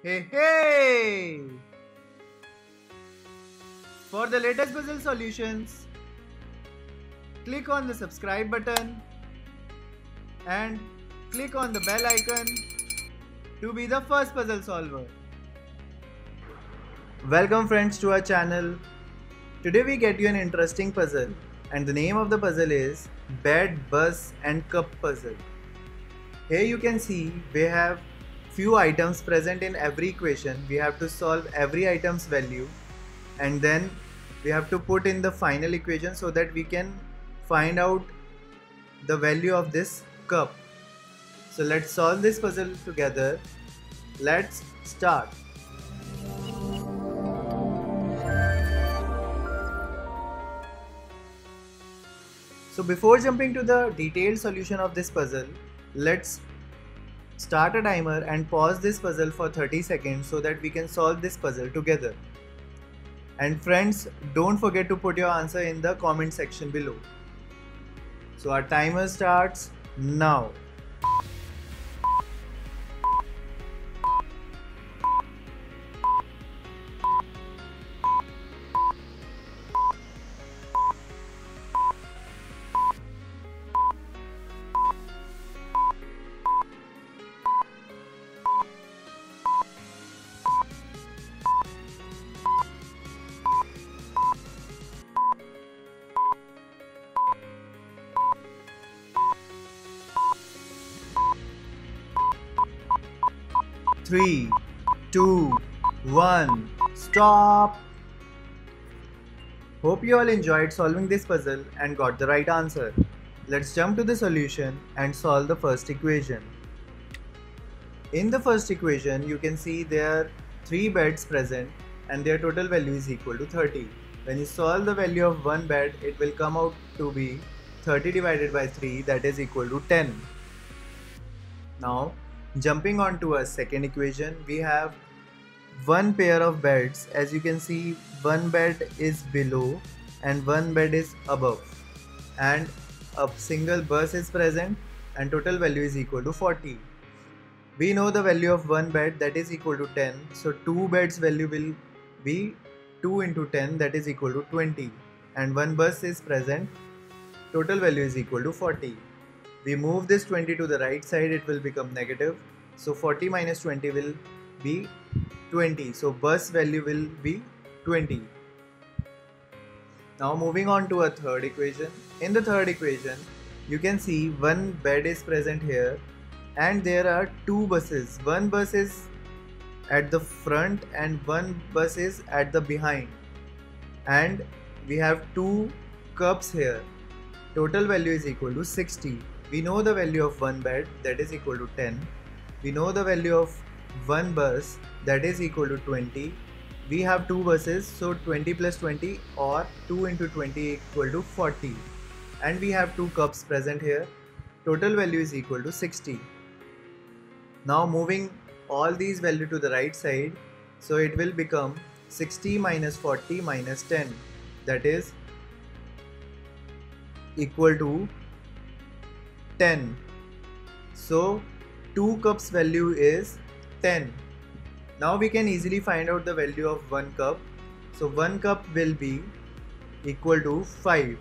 Hey, hey! For the latest puzzle solutions, click on the subscribe button and click on the bell icon to be the first puzzle solver. Welcome friends to our channel. Today we get you an interesting puzzle and the name of the puzzle is Bed, Bus and Cup Puzzle. Here you can see we have few items present in every equation. We have to solve every item's value and then we have to put in the final equation so that we can find out the value of this cup. So let's solve this puzzle together. Let's start. So before jumping to the detailed solution of this puzzle, let's start a timer and pause this puzzle for 30 seconds so that we can solve this puzzle together. And friends, don't forget to put your answer in the comment section below. So our timer starts now. Three, two, one, stop! Hope you all enjoyed solving this puzzle and got the right answer. Let's jump to the solution and solve the first equation. In the first equation, you can see there are 3 beds present and their total value is equal to 30. When you solve the value of one bed, it will come out to be 30 divided by 3, that is equal to 10. Now, jumping on to our second equation, we have one pair of beds. As you can see, one bed is below and one bed is above, and a single bus is present and total value is equal to 40. We know the value of one bed, that is equal to 10, so two beds value will be 2 into 10, that is equal to 20, and one bus is present, total value is equal to 40. We move this 20 to the right side, it will become negative. So 40 minus 20 will be 20. So bus value will be 20. Now moving on to a third equation. In the third equation, you can see one bed is present here and there are two buses. One bus is at the front and one bus is at the behind. And we have two cups here. Total value is equal to 60. We know the value of one bed, that is equal to 10. We know the value of one bus, that is equal to 20. We have two buses, so 20 plus 20 or 2 into 20 equal to 40. And we have two cups present here. Total value is equal to 60. Now moving all these values to the right side, so it will become 60 minus 40 minus 10, that is equal to 10. So 2 cups value is 10. Now we can easily find out the value of 1 cup. So 1 cup will be equal to 5.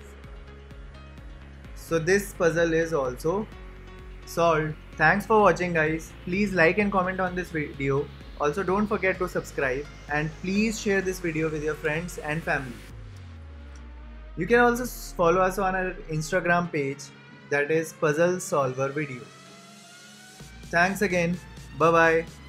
So this puzzle is also solved. Thanks for watching guys. Please like and comment on this video. Also don't forget to subscribe and please share this video with your friends and family. You can also follow us on our Instagram page, that is Puzzle Solver Video. Thanks again. Bye bye.